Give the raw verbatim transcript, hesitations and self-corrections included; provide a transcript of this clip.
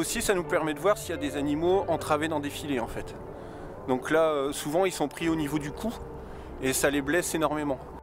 aussi, ça nous permet de voir s'il y a des animaux entravés dans des filets en fait. Donc là, euh, souvent, ils sont pris au niveau du cou et ça les blesse énormément.